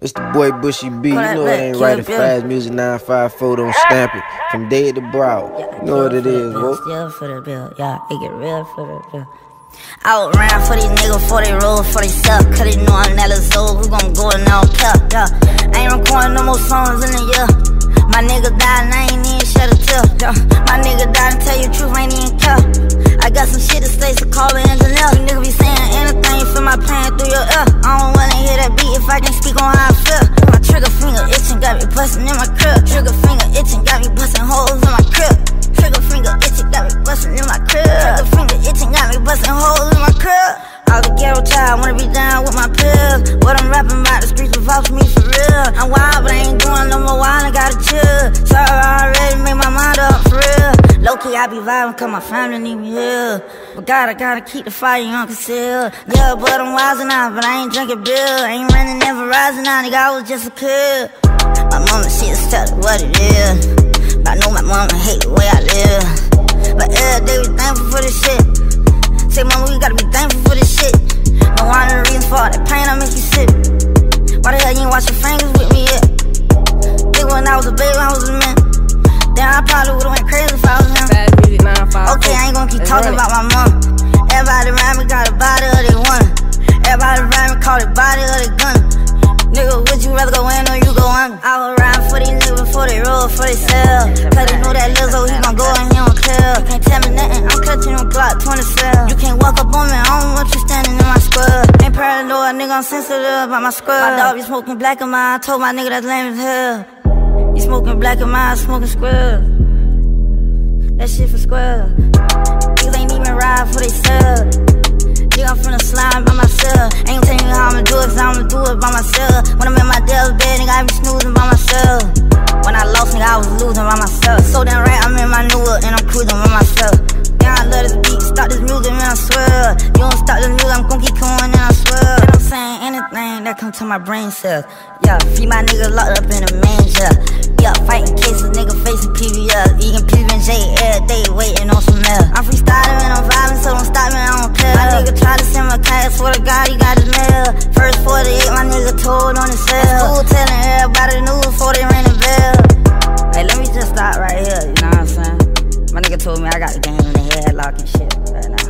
It's the boy Bushy B, you know it ain't right. Fast Music 954, don't stamp it. From Dade to Broward, you know what it is, bro. Still for the bill, yeah, it get real for the bill. I would run for these niggas before they roll, for they suck. Cause they know I'm that little who gon' go and I don't care, yeah. I ain't recording no more songs in a year. My nigga died and I ain't even shed a tear, yeah. My nigga died and tell you the truth, I ain't even care. I got some shit to say, so call me engineer. You niggas be saying anything, you feel my pain through your ear. I don't wanna hear that beat if I can speak on how I feel. My trigger finger itching, got me bustin' in my crib. Trigger finger itching, got me bustin' holes in my crib. Trigger finger itching, got me bustin' in my crib. Trigger finger itching, got me bustin' holes in my crib. I was a ghetto child, wanna be down with my pills. What I'm rapping about, the streets will vouch for me for real. I'm wild, but I ain't doing no more wild, I gotta chill. Sorry, I already made my mind up for real. Low-key, I be vibing cause my family need me here. But God, I gotta keep the fire on conceal. Yeah, but I'm wiser now, but I ain't drinking beer. I ain't running, never rising now, nigga, I was just a kid. My mama, she just tell it what it is. But I know my mama hate the way I live. But every day we thankful for this shit. Say, mama, we gotta be thankful for this shit. No one of the reasons for all that pain I make you sick. Why the hell you ain't wash your fingers with me yet? Think when I was a baby, I was a man. Then I probably would've went crazy if I was him. Fast Music 954. Okay, I ain't gon' keep talking about my mom. Everybody around me got a body or they want. Everybody around me call it body or they gun. Nigga, would you rather go in or you go on? I was riding for these niggas before they roll, before they sell. Cause they know that Lizzo, he gon' go and he don't care. You can't tell me nothing, I'm clutching on Glock 27. You can't walk up on me, I don't want you standing in my square. Ain't paranoid, nigga, I'm sensitive about my square. My dog be smoking black in mine, I told my nigga that's lame as hell. You smoking black in mine, smoking square. That shit for square. Niggas ain't even ride for they sell. Nigga, I'm finna slime by myself. Ain't telling you how I'ma do it, cause I'ma do it by myself. When I'm in my devil's bed, nigga, I be snoozing by myself. When I lost, nigga, I was losing by myself. So damn right, I'm in my new world and I'm cruising by myself. Yeah, I love this beat, stop this music, man, I swear. You don't stop this music, I'm gon' keep going, and I swear. And I'm saying anything that come to my brain cells. Yeah, feed my nigga locked up in a manger. Yeah, fighting cases, nigga facing PBS. Eating PB&J every day, waiting on some mail. I'm freestyling and I'm vibing, so don't stop me, I don't care. My nigga try to send my cash, swear to God, he got his mail. First 48, my nigga told on his cell. School telling everybody the news before they ring the bell. Hey, let me just stop right here, you know what I'm saying? My nigga told me I got the game in the headlock and shit right now.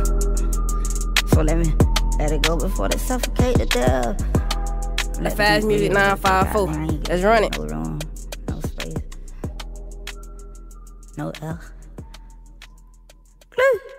So let it go before they suffocate to death. Fast Music 954. Let's run it. No room, no space, no L.